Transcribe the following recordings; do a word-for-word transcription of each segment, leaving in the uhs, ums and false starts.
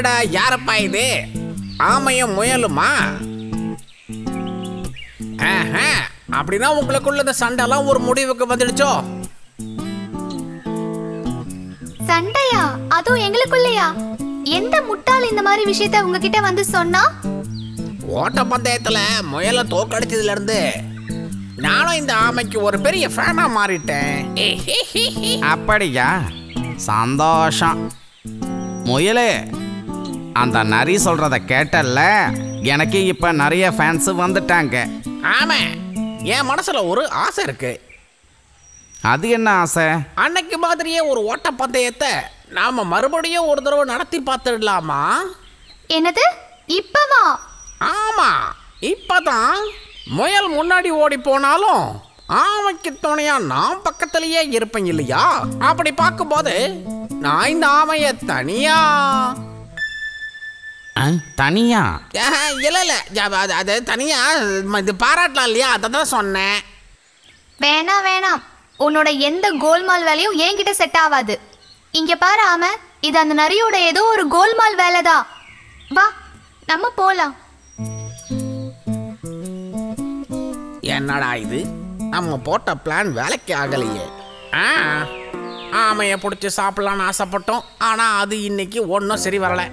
அடடா, யாரப்பா இது? ஆமையும் முயலுமா? அப்படின்னா உங்களுக்குள்ள இந்த சண்டைலாம் ஒரு முடிவுக்கு வந்துடுச்சோ? சண்டையா? அதுவும் எங்களுக்குள்ளயா? எந்த முட்டாள் இந்த மாதிரி விஷயத்த உங்ககிட்ட வந்து சொன்னா? ஓட்ட பந்தயத்துல முயலை தோக்கடிச்சதுல இருந்து நானும் இந்த ஆமைக்கு ஒரு பெரிய ஃபேனா மாறிட்டேன். அப்படியா? சந்தோஷம். முயலே, அந்த நரி சொல்றத கேட்டல்ல? எனக்கு இப்ப நிறைய ஃபேன்ஸ் வந்துட்டாங்க. ஆமா, என் மனசுல ஒரு ஆசை இருக்கு. அது என்ன ஆசை? அன்னைக்கு மாதிரியே ஒரு ஓட்ட பந்தயத்தை நாம மறுபடியும் ஒரு தடவை நடத்தி பார்த்துடலாமா? என்னது? இப்பவா? ஆமா, இப்பதான். முயல் முன்னாடி ஓடி போனாலும் ஆமைக்கு துணையா நான் பக்கத்திலேயே இருப்பேன் இல்லையா? அப்படி பார்க்கும்போது நான் இந்த ஆமைய தனியா தனியா இல்ல இல்ல அது தனியா இது பாராட்டலாம் இல்லையா? அதான் சொன்னேன். வேணாம் வேணாம், உன்னோட எந்த கோல்மால் வேலையும் என்கிட்ட செட் ஆகாது. இங்க பாரு ஆமை, இது அந்த நரியோட ஏதோ ஒரு கோல்மால் வேலைதான். வா, நம்ம போலாம். என்னடா இது, நம்ம போட்ட பிளான் வேலைக்கு ஆகலையே. ஆ ஆமையை பிடிச்சி சாப்பிடலான்னு ஆசைப்பட்டோம், ஆனா அது இன்னைக்கு ஒன்றும் சரி வரல.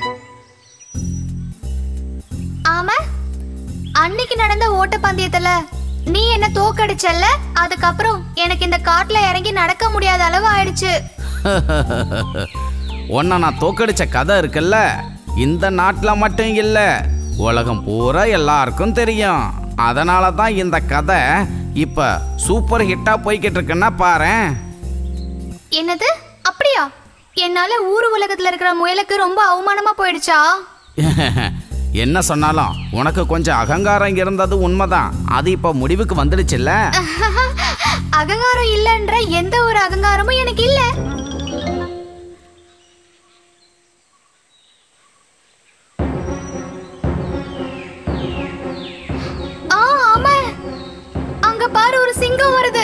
ஆமா, அன்னைக்கு நடந்த ஓட்டப்பந்தயத்துல நீ என்ன தோக்கடிச்சல்ல, அதுக்கப்புறம் எனக்கு இந்த காட்டுல இறங்கி நடக்க முடியாத அளவு ஆயிடுச்சு. உன்னை நான் தோக்கடிச்ச கதை இருக்குல்ல, இந்த நாட்டில் மட்டும் இல்ல, உலகம் பூரா எல்லாருக்கும் தெரியும். அதனால தான் இந்த கதை இப்ப சூப்பர் ஹிட்டா போய்கிட்டு இருக்குன்னா பாரேன். என்னது? அப்படியா? என்னால ஊர் உலகத்துல இருக்கிற முயலுக்கு ரொம்ப அவமானமா போயிடுச்சா? என்ன சொன்னாலும் உனக்கு கொஞ்சம் அகங்காரம் இருந்தது உண்மைதான். அது இப்ப முடிவுக்கு வந்துடுச்சுல்ல. அகங்காரம் இல்லைன்ற எந்த ஒரு அகங்காரமும் எனக்கு இல்ல. ஆ ஆமா, அங்க பாரு, ஒரு சிங்கம் வருது.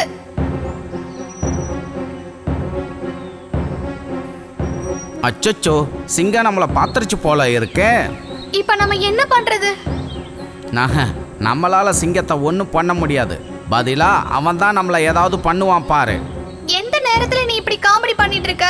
அச்சச்சோ, சிங்கம் நம்மளை பாத்திருச்சு போல இருக்கு. இப்ப நம்ம என்ன பண்றது? நம்மளால சிங்கத்தை ஒன்றும் பண்ண முடியாது. பதிலா அவன் தான் நம்மளை ஏதாவது பண்ணுவான் பாரு. எந்த நேரத்துல நீ இப்படி காமெடி பண்ணிட்டு இருக்க?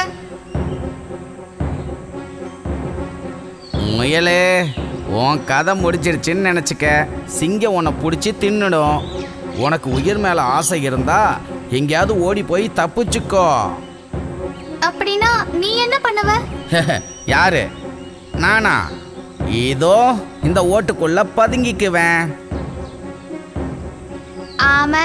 முயலே, உன் கதை முடிச்சிருச்சுன்னு நினைச்சுக்க. சிங்கம் உன்னை பிடிச்சி தின்னுடும். உனக்கு உயிர் மேல ஆசை இருந்தா எங்கேயாவது ஓடி போய் தப்பிச்சுக்கோ. அப்படின்னா நீ என்ன பண்ணுவ? யாரு? நானா? இதோ இந்த ஓட்டுக்குள்ள பதுங்கிக்குவேன். ஆமா.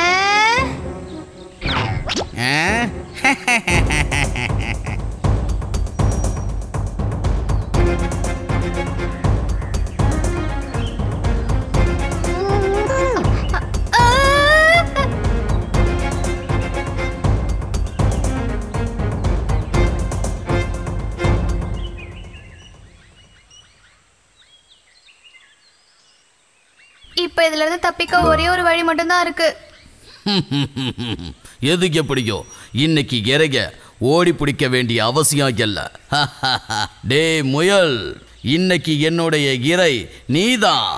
இப்ப இதுல இருந்து தப்பிக்க ஒரே ஒரு வழி மட்டும் தான் இருக்கு. எதுக்கு எப்படியோ இன்னைக்கு இறங்க ஓடி பிடிக்க வேண்டிய அவசியம் இல்ல. டே முயல், இன்னைக்கு என்னுடைய இறை நீதான்.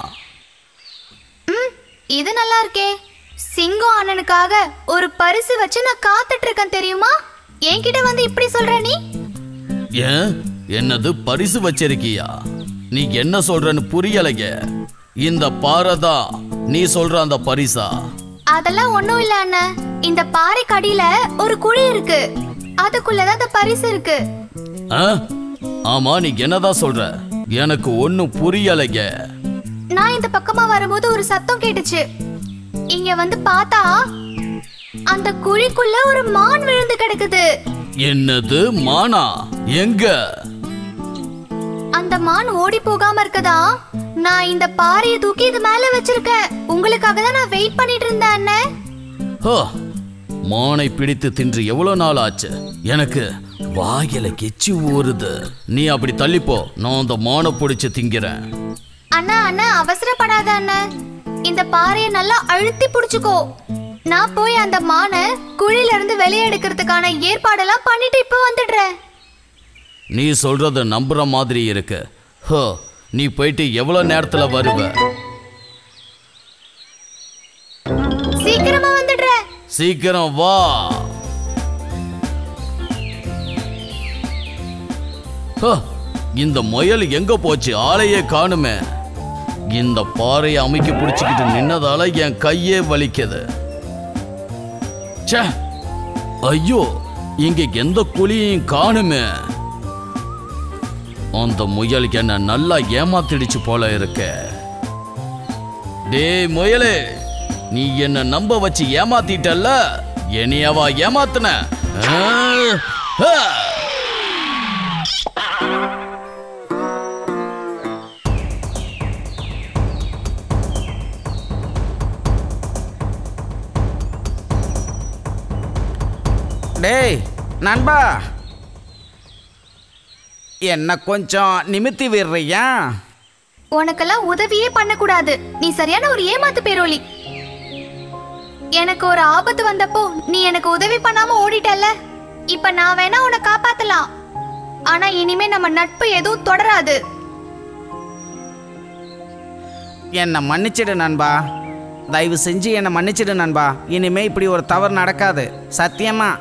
இது நல்லா இருக்கே. சிங்கம் அண்ணனுக்காக ஒரு பரிசு வச்சு நான் காத்துட்டு இருக்கேன் தெரியுமா? என்கிட்ட வந்து இப்படி சொல்ற நீ? ஏன், என்னது பரிசு வச்சிருக்கியா? நீ என்ன சொல்றன்னு புரியலைங்க. இந்த பாரதா நீ சொல்ற அந்த பரிசா? அதெல்லாம் ஒண்ணும் இல்ல அண்ணன். இந்த பாறை கடியில ஒரு குழி இருக்கு, அதுக்குள்ளதான் அந்த பரிசு இருக்கு. ஆமா, நீ என்னதான் சொல்ற? எனக்கு ஒன்னும் புரியலைங்க. நான் இந்த பக்கமா வரும்போது ஒரு சத்தம் கேட்டுச்சு. இங்க வந்து பார்த்தா அந்த குழிக்குள்ள ஒரு மான் விழுந்து கிடக்குது. என்னது, மானா? எங்க? அந்த மான் ஓடி போகாம இருக்கதா நான் இந்த பாறையை தூக்கி இது மேல வச்சிருக்கேன். உங்களுக்காக தான் நான் வெயிட் பண்ணிட்டு இருந்தேன் அண்ணன். மானை பிடித்து தின்று எவ்வளவு நாள் ஆச்சு? எனக்கு வாயில கெச்சி ஊறுது. நீ அப்படி தள்ளிப்போ, நான் அந்த மானை பிடிச்சு திங்கிறேன். அண்ணா அண்ணா, அவசரப்படாத அண்ணன். இந்த பாறையை நல்லா அழுத்தி பிடிச்சுக்கோ. நான் போய் அந்த மானை குழியில இருந்து வெளியே எடுக்கிறதுக்கான ஏற்பாடெல்லாம் பண்ணிட்டு இப்ப வந்துடுறேன். நீ சொல்றத நம்புற மாதிரி இருக்கு. ஹோ, நீ போயிட்டு எவ்வளவு நேரத்துல வருவ? சீக்கிரமா வந்துடுறேன். சீக்கிரம் வா. ஹோ, இந்த முயல் எங்க போச்சு? ஆளையே காணுமே. இந்த பாறையை அமைக்கி பிடிச்சிக்கிட்டு நின்னதால என் கையே வலிக்குது. ச்சே, ஐயோ, இங்க எந்த குழியையும் காணுமே. அந்த முயல் என்ன நல்லா ஏமாத்திடுச்சு போல இருக்க. டேய் முயலே, நீ என்ன நம்ப வச்சு ஏமாத்திட்டல்ல, என்னையவா ஏமாத்துன? டேய் நண்பா, என்ன கொஞ்சம் நிமித்தி விடுறியா? உனக்கெல்லாம் உதவியே பண்ணக்கூடாது. நீ சரியான ஒரு ஏமாத்து பேரோலி. எனக்கு ஒரு ஆபத்து வந்தப்போ நீ எனக்கு உதவி பண்ணாம ஓடிட்டல்ல. இப்ப நான் வேணா உன்னை காப்பாத்தலாம், ஆனா இனிமே நம்ம நட்பு எதுவும் தொடராது. என்னை மன்னிச்சிடு நண்பா, தயவு செஞ்சு என்னை மன்னிச்சிடு நண்பா. இனிமே இப்படி ஒரு தவறு நடக்காது, சத்தியமா.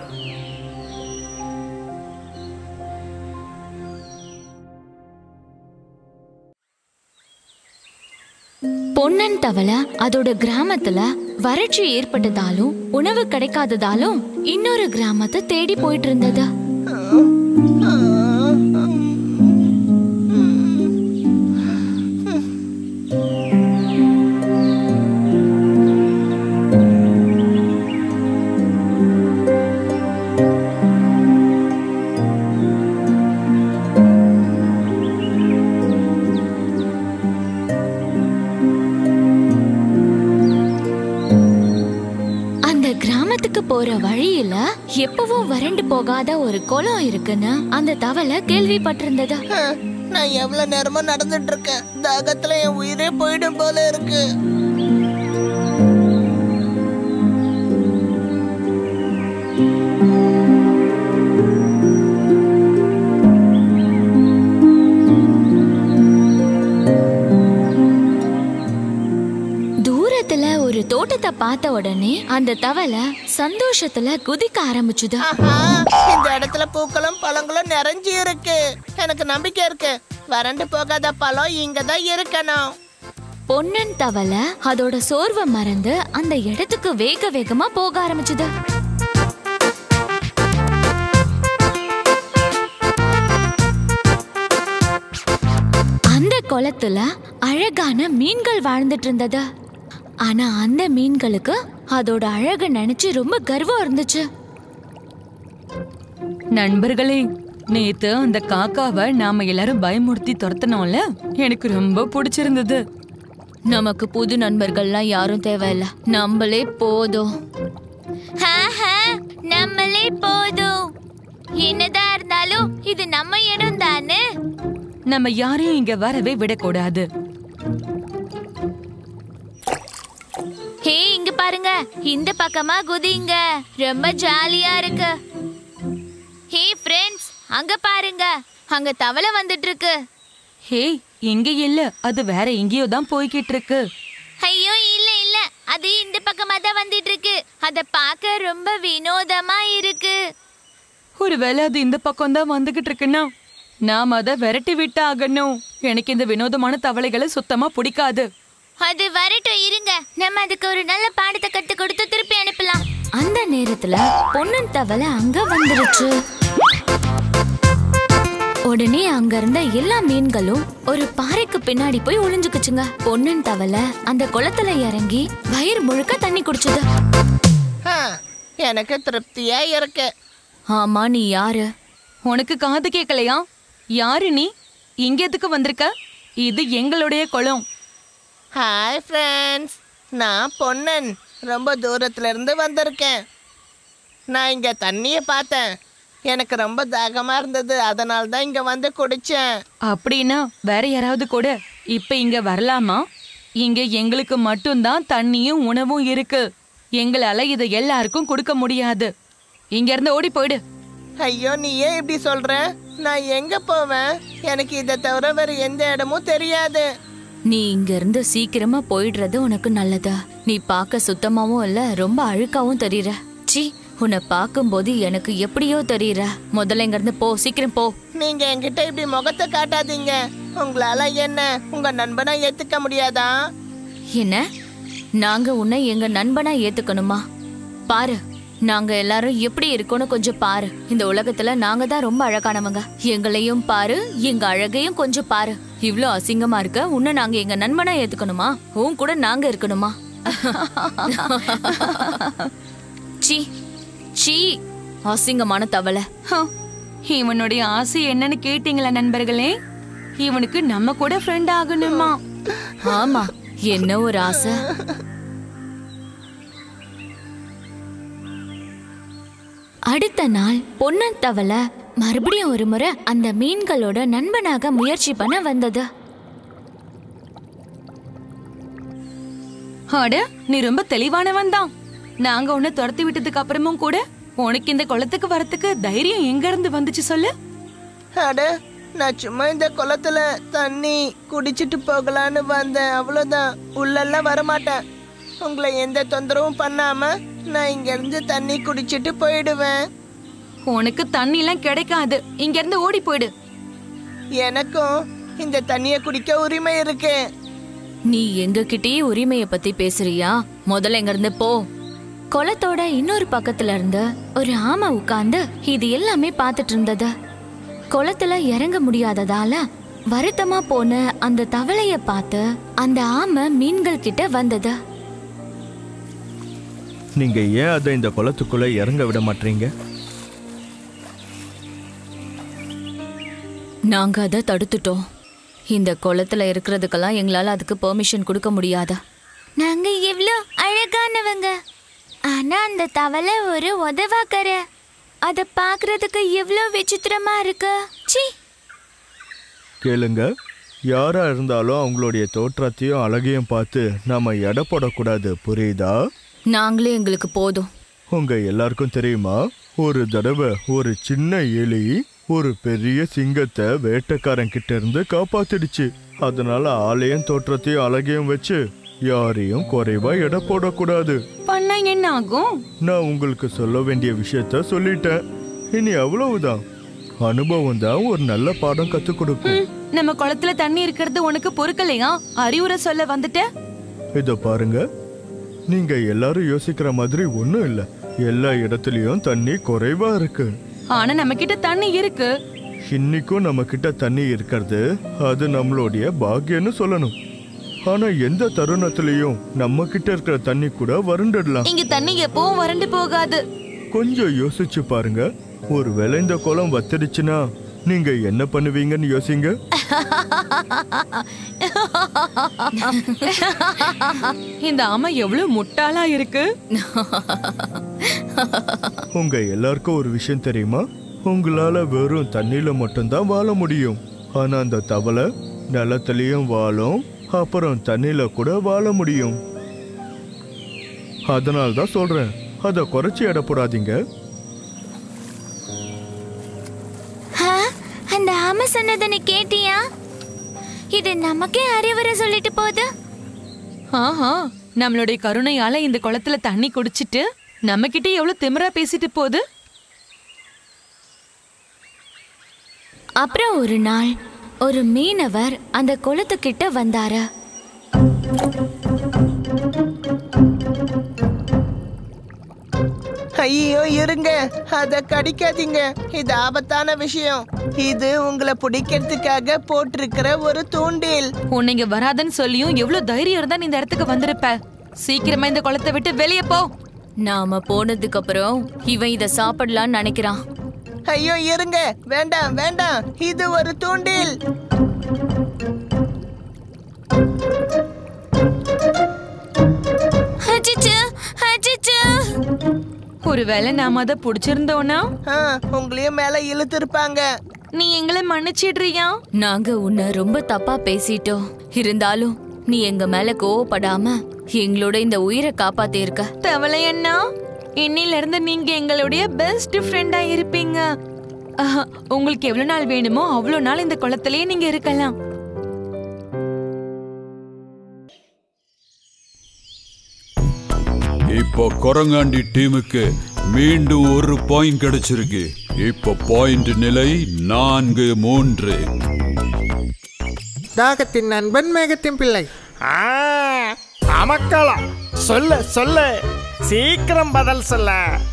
பொன்னன் தவளை அதோட கிராமத்துல வறட்சி ஏற்பட்டதாலும் உணவு கிடைக்காததாலும் இன்னொரு கிராமத்தை தேடி போயிட்டு இருந்தது. போற வழியில எப்பவும் வறண்டு போகாத ஒரு குளம் இருக்குன்னு அந்த தவளை கேள்விப்பட்டிருந்தது. நான் எவ்வளவு நேரமா நடந்துட்டு இருக்கேன், தாகத்துல என் உயிரே போயிடும் போல இருக்கு. ஒரு தோட்டத்தை பார்த்த உடனே அந்த தவளை சந்தோஷத்துல குதிக்க ஆரம்பிச்சுது. இந்த இடத்துல பூக்களும் பழங்களும் நிறைஞ்சு இருக்கு. எனக்கு நம்பிக்கை இருக்கு, வறண்டு போகாத பழம் இங்கதான் இருக்கணும். பொன்னன் தவளை அதோட சோர்வை மறந்து அந்த இடத்துக்கு வேக வேகமா போக ஆரம்பிச்சுது. அந்த குளத்துல அழகான மீன்கள் வாழ்ந்துட்டு இருந்தது. ஆனா அந்த மீன்களுக்கு அதோட அழக நினைச்சு ரொம்ப கர்வம் இருந்துச்சு. நண்பர்களே, நேத்து அந்த காக்காவை நாம எல்லாரும் பயமுறுத்தி துரத்தனோம்ல, எனக்கு ரொம்ப பிடிச்சிருந்தது. நமக்கு புது நண்பர்கள்லாம் யாரும் தேவையில்ல, நம்மளே போதும். நம்மளே போதும். என்னதான் இருந்தாலும் இது நம்ம இடம் தானே. நம்ம யாரையும் இங்க வரவே விடக்கூடாது. ஹே, இங்க பாருங்க, இந்த பக்கமா குதிங்க, ரொம்ப ஜாலியா இருக்கு. ஹே ஃப்ரெண்ட்ஸ், அங்க பாருங்க, அங்க தவளை வந்துட்டு இருக்கு. ஹே, இங்க இல்ல, அது வேற எங்கேயோ தான் போய்கிட்டு இருக்கு. ஐயோ இல்ல இல்ல, அது இந்த பக்கமா தான் வந்துட்டு இருக்கு. அத பார்க்க ரொம்ப வினோதமா இருக்கு. ஒருவேளை அது இந்த பக்கம் தான் வந்துகிட்டு இருக்குன்னா நாம அதை விரட்டி விட்டு ஆகணும். எனக்கு இந்த வினோதமான தவளைகளை சுத்தமா பிடிக்காது. அது வரட்டும், இருங்க, நம்ம அதுக்கு ஒரு நல்ல பாடத்தை கத்து கொடுத்து திருப்பி அனுப்பலாம். அந்த நேரத்துல பொன்னன் தவளை அங்க வந்துருச்சு. உடனே அங்க இருந்த எல்லா மீன்களும் ஒரு பாறைக்கு பின்னாடி போய் ஒளிஞ்சுக்குச்சுங்க. பொன்னன் தவளை அந்த குளத்துல இறங்கி வயிறு முழுக்க தண்ணி குடிச்சது. எனக்கு திருப்தியா இருக்கு. ஆமா, நீ யாரு? உனக்கு காது கேட்கலையா? யாரு நீ? இங்க எதுக்கு வந்திருக்க? இது எங்களுடைய குளம். ஹாய் ஃப்ரெண்ட்ஸ், நான் பொன்னன். ரொம்ப தூரத்துல இருந்து வந்திருக்கேன். நான் இங்க தண்ணியை பார்த்தேன், எனக்கு ரொம்ப தாகமா இருந்தது, அதனால தான் இங்க வந்து குடிச்சேன். அப்படின்னா வேற யாராவது கூட இப்ப இங்க வரலாமா? இங்க எங்களுக்கு மட்டும்தான் தண்ணியும் உணவும் இருக்கு. எங்களால இதை எல்லாருக்கும் கொடுக்க முடியாது. இங்க இருந்து ஓடி போயிடு. ஐயோ, நீ ஏன் இப்படி சொல்ற? நான் எங்க போவேன்? எனக்கு இதை தவிர வேற எந்த இடமும் தெரியாது. நீ இங்க இருந்து சீக்கிரமா போயிடுறது உனக்கு நல்லதா? நீ பார்க்க சுத்தமாவும் இல்ல, ரொம்ப அழுக்காவும் தெரியற. சி, உன்னை பார்க்கும்போது எனக்கு எப்படியோ தெரியற. முதல்ல இங்க இருந்து போ, சீக்கிரம் போ. நீங்க என்கிட்ட இப்படி முகத்தை காட்டாதீங்க. உங்களால என்ன உங்க நண்பனா ஏத்துக்க முடியாதா? என்ன, நாங்க உன்னை எங்க நண்பனா ஏத்துக்கணுமா? பாரு, நாங்க எல்லாரும் எப்படி இருக்கோன்னு கொஞ்சம் பாரு. இந்த உலகத்துல நாங்க தான் ரொம்ப அழகானவங்க. எங்களையும் பாரு, எங்க அழகையும் கொஞ்சம் பாரு. இவ்ளோ அசிங்கமா இருக்க உன்னை நாங்க எங்க நண்பனா ஏத்துக்கணுமா? உன் கூட நாங்க இருக்கணுமா? சீ சீ, அசிங்கமான தவளை. ஹம், இவனுடைய ஆசை என்னன்னு கேட்டீங்களா நண்பர்களே? இவனுக்கு நம்ம கூட ஃப்ரெண்ட் ஆகணுமா? ஆமா, என்ன ஒரு ஆசை. அடுத்த நாள் பொன்னன் தவளை மறுபடியும் ஒரு முறை அந்த மீன்களோட நண்பனாக முயற்சி பண்ண வந்தது. அட, நீ ரொம்ப தெளிவானவன் தான். நாங்க உன்னை துரத்தி விட்டதுக்கு அப்புறமும் கூட உனக்கு இந்த குளத்துக்கு வரத்துக்கு தைரியம் எங்க இருந்து வந்துச்சு சொல்லு? அட, நான் சும்மா இந்த குளத்துல தண்ணி குடிச்சிட்டு போகலான்னு வந்தேன், அவ்வளவுதான். உள்ளெல்லாம் வரமாட்டேன். உங்களை எந்த தொந்தரவும் பண்ணாம நான் இங்க இருந்து தண்ணி குடிச்சிட்டு போயிடுவேன். உனக்கு தண்ணி எல்லாம் கிடைக்காது, இங்க இருந்து ஓடி போயிடு. எனக்கும் இந்த தண்ணிய குடிக்க உரிமை இருக்கு. நீ எங்க கிட்டயே உரிமைய பத்தி பேசுறியா? முதல்ல இங்க இருந்து போ. குளத்தோட இன்னொரு பக்கத்துல இருந்து ஒரு ஆமை உட்கார்ந்து இது எல்லாமே பார்த்துட்டு இருந்தது. குளத்துல இறங்க முடியாததால வருத்தமா போன அந்த தவளைய பார்த்து அந்த ஆமை மீன்கள் கிட்ட வந்தது. நீங்க ஏன் அதை இந்த குளத்துக்குள்ள இறங்க விட மாட்டீங்க? நாங்க அதை தடுத்துட்டோம். இந்த குளத்துல இருக்கிறதுக்கெல்லாம் எங்களால அதுக்கு பெர்மிஷன் கொடுக்க முடியாதா? நாங்க எவ்வளோ அழகானவங்க, ஆனா அந்த தவளை ஒரு உதவாக்கற. அத பாக்குறதுக்கு எவ்வளோ விசித்திரமா இருக்கு. சீ, கேளுங்க, யாரா இருந்தாலும் அவங்களுடைய தோற்றத்தையும் அழகையும் பார்த்து நாம எடை போடக்கூடாது, புரியுதா? நாங்களே எங்களுக்கு போதும். உங்க எல்லாருக்கும் தெரியுமா, ஒரு தடவை ஒரு சின்ன எலி ஒரு பெரிய சிங்கத்தை வேட்டைக்காரன் கிட்ட இருந்து காப்பாத்திடுச்சு. அதனால ஆலயம் தோற்றத்தையும் அழகையும் வச்சு யாரையும் குறைவா எடை போடக்கூடாது. பண்ணா என்ன ஆகும்? நான் உங்களுக்கு சொல்ல வேண்டிய விஷயத்த சொல்லிட்டேன். இனி அவ்வளவுதான். அனுபவம் தான் ஒரு நல்ல பாடம் கத்து கொடுக்கும். நம்ம குளத்துல தண்ணி இருக்கிறது உனக்கு பொறுக்கலையா? அறிவுரை சொல்ல வந்துட்ட? இத பாருங்க, நீங்க எல்லாரும் யோசிக்கிற மாதிரி ஒண்ணும் இல்ல. எல்லா இடத்துலயும் தண்ணி குறைவா இருக்கு. ஆனா நம்ம கிட்ட தண்ணி இருக்கு. இன்னைக்கும் நம்ம கிட்ட தண்ணி இருக்கிறது அது நம்மளுடைய பாக்கியம்னு சொல்லணும். ஆனா எந்த தருணத்திலையும் நம்ம கிட்ட இருக்கிற தண்ணி கூட வறண்டுடலாம். இங்க தண்ணி எப்பவும் வறண்டு போகாது. கொஞ்சம் யோசிச்சு பாருங்க, ஒருவேளை இந்த குளம் வத்திடுச்சுன்னா நீங்க என்ன பண்ணுவீங்கன்னு யோசிங்க. இந்த ஆமை எவ்வளவு முட்டாளா இருக்கு. உங்க எல்லாருக்கும் ஒரு விஷயம் தெரியுமா? உங்களால வெறும் தண்ணியில மட்டும்தான் வாழ முடியும். ஆனா அந்த தவளை நிலத்திலையும் வாழும், அப்புறம் தண்ணியில கூட வாழ முடியும். அதனால தான் சொல்றேன், அதை குறைச்சி எடை போடாதீங்க. அந்த ஆமை சொன்னதை நீ கேட்டியா? இது நமக்கே அறிவுரை சொல்லிட்டு போகுது. ஆஹா, நம்மளுடைய கருணையால இந்த குளத்துல தண்ணி குடிச்சிட்டு நம்ம கிட்ட எவ்வளவு திமிரா பேசிட்டு போகுது. அப்புறம் ஒரு நாள் ஒரு மீனவர் அந்த குளத்துக்கிட்ட வந்தாரு. ஐயோ, இருங்க, அத கடிக்காதீங்க. இது ஆபத்தான விஷயம். இது உங்களை பிடிக்கிறதுக்காக போட்டிருக்கிற ஒரு தூண்டில். உன்னைங்க வராதன்னு சொல்லியும் எவ்வளவு தைரியம் இருந்தா நீ இந்த இடத்துக்கு வந்திருப்ப. சீக்கிரமா இந்த குளத்தை விட்டு வெளியே போ. நாம போனதுக்கு அப்புறம் இவன் இத சாப்பிடலான்னு நினைக்கிறான். ஐயோ, இருங்க, வேண்டாம் வேண்டாம், இது ஒரு தூண்டில். ஒருவேளை நாம அதை புடிச்சிருந்தோம்னா உங்களையும் மேல இழுத்திருப்பாங்க. நீ எங்களை மன்னிச்சிடுறியா? நாங்க உன்னை ரொம்ப தப்பா பேசிட்டோம். இருந்தாலும் நீ எங்க மேல கோவப்படாம எங்களோட இந்த உயிரை காப்பாத்தி இருக்க. தவளை அண்ணா, இன்னில இருந்து நீங்க எங்களுடைய பெஸ்ட் ஃப்ரெண்டா இருப்பீங்க. ஆஹா, உங்களுக்கு எவ்வளவு நாள் வேணுமோ அவ்வளவு நாள் இந்த குளத்திலேயே நீங்க இருக்கலாம். இப்போ குரங்காண்டி டீமுக்கு மீண்டும் ஒரு பாயிண்ட் கிடைச்சிருக்கு. இப்போ பாயிண்ட் நிலை நான்கு மூன்று. தாகத்தின் நண்பன் மேகத்தின் பிள்ளை. அமக்கலாம். சொல்லு சொல்லு, சீக்கிரம் பதில் சொல்ல.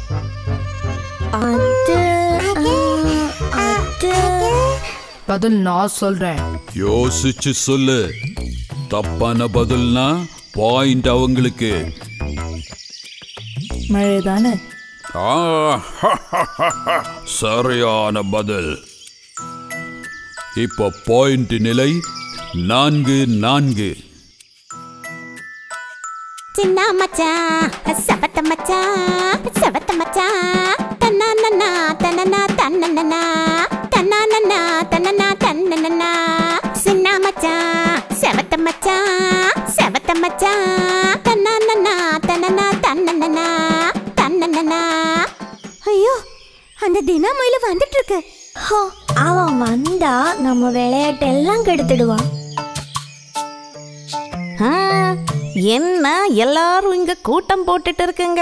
பதில் நான் சொல்றேன். யோசிச்சு சொல்லு. தப்பான பதில்னா பாயிண்ட் அவங்களுக்கு. மழைதானே? சரியான பதில். இப்போ பாயிண்ட் நிலை நான்கு நான்கு. சின்ன மச்சான் சபத்த மச்சான் சபத்த மச்சான் தன்னன்னா தன்னனா தன்னனா தன்னனா தன்னனா தன்னனா சின்ன மச்சான் சபத்த மச்சான் சபத்த மச்சான் தன்னனா தன்னனா தன்னனா தன்னனா. ஐயோ, அந்த தினமயில வந்துட்டு இருக்கு. ஹோ, அவன் வந்தா நம்ம விளையாட்டு எல்லாம் கெடுத்துடுவான். என்ன எல்லாரும் இங்க கூட்டம் போட்டுட்டு இருக்குங்க?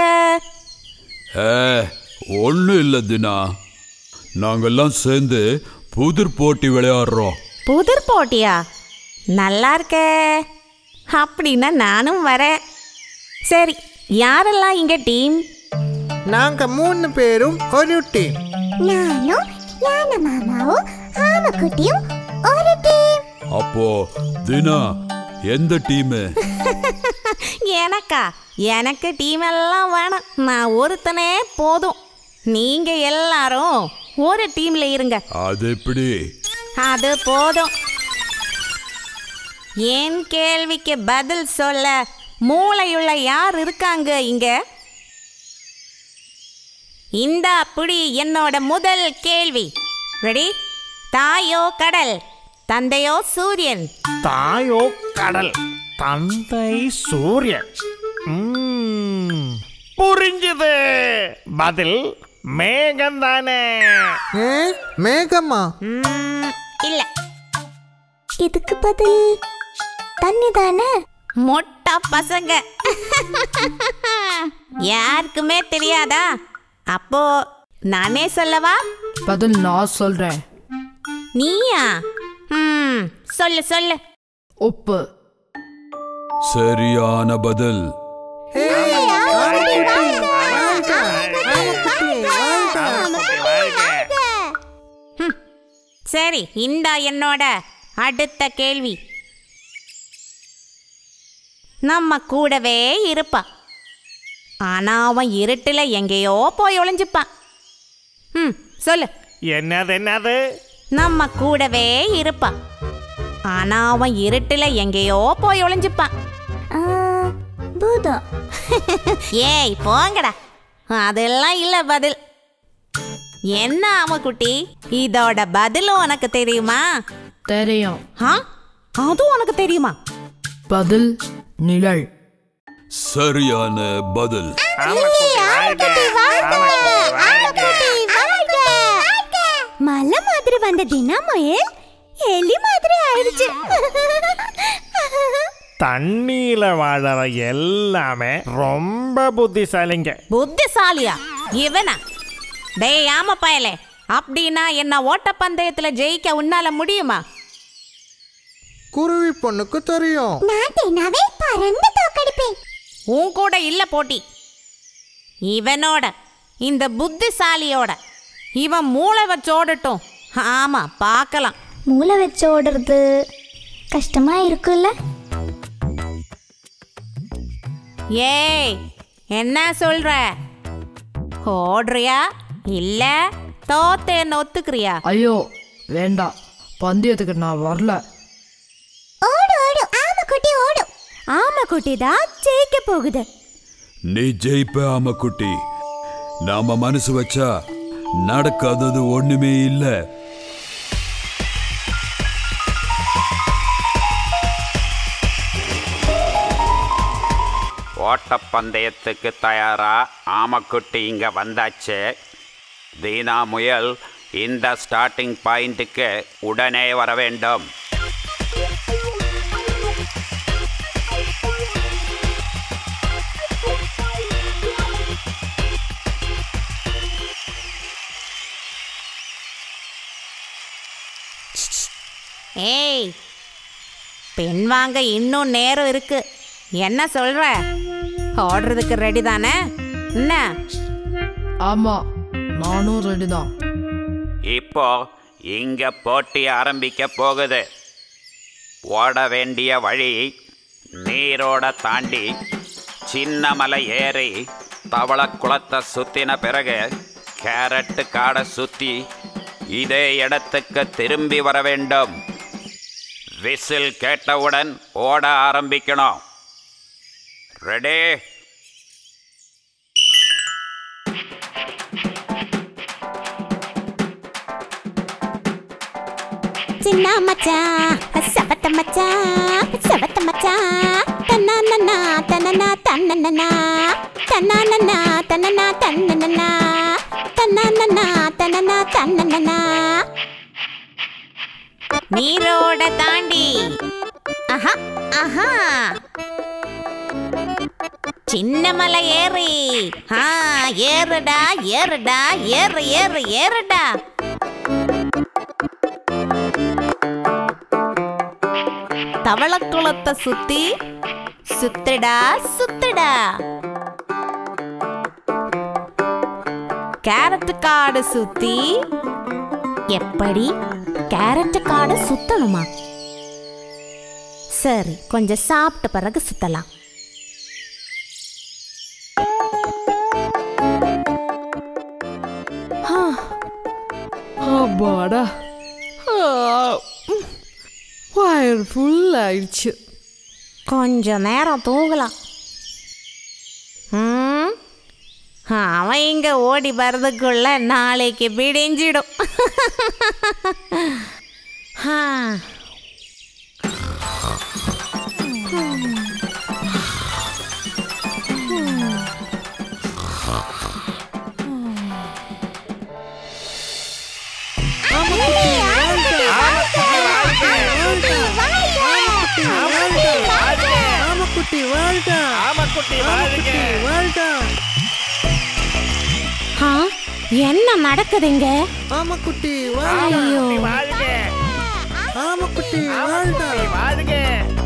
ஒன்னும் இல்ல தினா, நாங்கெல்லாம் சேர்ந்து புதிர் போட்டி விளையாடுறோம். புதிர் போட்டியா? நல்லா இருக்கே. அப்படின்னா நானும் வரேன். சரி, யாரெல்லாம் இங்க டீம்? நாங்க மூணு பேரும் ஒரு டீம். நானும் யானை மாமாவும் ஆமக்குட்டியும் ஒரு டீம். அப்போ தினா எந்த டீம்? எனக்கா? எனக்கு டீம் எல்லாம் வேணாம். நான் ஒருத்தனே போதும். நீங்க எல்லாரும் ஒரு டீம்ல இருங்க. அது எப்படி? அது போதும். என் கேள்விக்கு பதில் சொல்ல மூளையுள்ள யார் இருக்காங்க இங்க? இந்த அப்படி என்னோட முதல் கேள்வி. ரெடி? தாயோ கடல், தந்தையோ சூரியன்? தாயோ கடல், தந்தை சூரியன். புரிஞ்சுது. பதில் மேகம் தானே? மேகமா? இல்ல. இதுக்கு பதில் தண்ணி தானே? மொட்டா பசங்க. யாருக்குமே தெரியாதா? அப்போ நானே சொல்லவா? பதில் நான் சொல்றேன். நீயா? ம், சொல்லு சொல்லு. உப்பு. சரியான பதில். சரி, இந்த என்னோட அடுத்த கேள்வி. நம்ம கூடவே இருப்பா, ஆனா அவன் இருட்டுல எங்கேயோ போய் ஒளிஞ்சுப்பான். ம், சொல்லு. என்னது என்னது? நம்ம கூடவே இருப்பா, ஆனா அவன் இருட்டுல எங்கேயோ போய் ஒளிஞ்சுப்பான். பூதம். ஏய் போங்கடா, அதெல்லாம் இல்ல பதில். என்ன ஆமக்குட்டி, இதோட பதிலும் உனக்கு தெரியுமா? தெரியும். அதுவும் உனக்கு தெரியுமா? பதில் நிழல். சரியான பதில். மலை மாதிரி வந்த தினமயில் எலி மாதிரி ஆயிடுச்சு. தண்ணியில வாழற எல்லாமே ரொம்ப புத்திசாலிங்க. புத்திசாலியா இவனா? டேய் ஆம பயலே, அப்படின்னா என்ன ஓட்டப்பந்தயத்துல ஜெயிக்க உன்னால முடியுமா? குருவி பொண்ணுக்கு தெரியும். நான் தினாவே பறந்து தோக்கடிப்பேன். உன் கூட இல்ல போட்டி. இவனோட, இந்த புத்திசாலியோட. இவன் மூளை வச்சு ஓடட்டும். ஆமா, பார்க்கலாம். மூளை வச்சு ஓடுறது கஷ்டமா இருக்குல்ல? ஏய், என்ன சொல்ற? ஓடுறியா இல்ல தோத்தேன்னு ஒத்துக்கிறியா? ஐயோ வேண்டாம், பந்தயத்துக்கு நான் வரல. ஓடு ஓடு ஆமக்குட்டி ஓடு. ஆமக்குட்டி தான் ஜெயிக்க போகுது. நீ ஜெயிப்ப ஆமக்குட்டி. நாம மனசு வச்சா நடக்காதது ஒண்ணுமே இல்ல. ஓட்டப்பந்தயத்துக்கு தயாரா ஆமக்குட்டி இங்க வந்தாச்சு. தீனா முயல் இந்த ஸ்டார்டிங் பாயிண்ட்டுக்கு உடனே வர வேண்டும். ஏய், பெண் வாங்க இன்னும் நேரம் இருக்கு. என்ன சொல்ற? ஓடுறதுக்கு ரெடி தானே? என்ன? ஆமா, நானும் ரெடி தான். இப்போ இங்க போட்டி ஆரம்பிக்க போகுது. ஓட வேண்டிய வழி நீரோட தாண்டி சின்ன மலை ஏறி தவள குளத்தை சுத்தின பிறகு கேரட்டு காடை சுத்தி இதே இடத்துக்கு திரும்பி வர வேண்டும். விசில் கேட்டவுடன் ஓட ஆரம்பிக்கணும். ரெடி? சின்ன மச்சான், சபத்த மச்சான், சபத்த மச்சான், தன்னன்னா தன்னனா தன்னனா தன்னனா தன்னனா தன்னனா தன்னனா தன்னனா தன்னனா. நீரோட தாண்டி ஆஹா ஆஹா சின்ன மலை ஏறி ஆ ஏறுடா ஏறுடா ஏறு ஏறு ஏறுடா. தவளக்குளத்தை சுத்தி சுத்துடா சுத்துடா. கேரட் காடு சுத்தி. எப்படி? கேரட் காடு சுத்தணுமா? சரி, கொஞ்சம் சாப்பிட்ட பிறகு சுத்தலாம். அப்பாடா, வயிறு ஃபுல் ஆயிடுச்சு. கொஞ்ச நேரம் தூங்கலாம். ம், அவன் இங்க ஓடி வர்றதுக்குள்ள நாளைக்கு விடிஞ்சிடும். என்ன நடக்குதுங்க? ஆமக்குட்டி ஐயோ, ஆமக்குட்டி வாழ்க.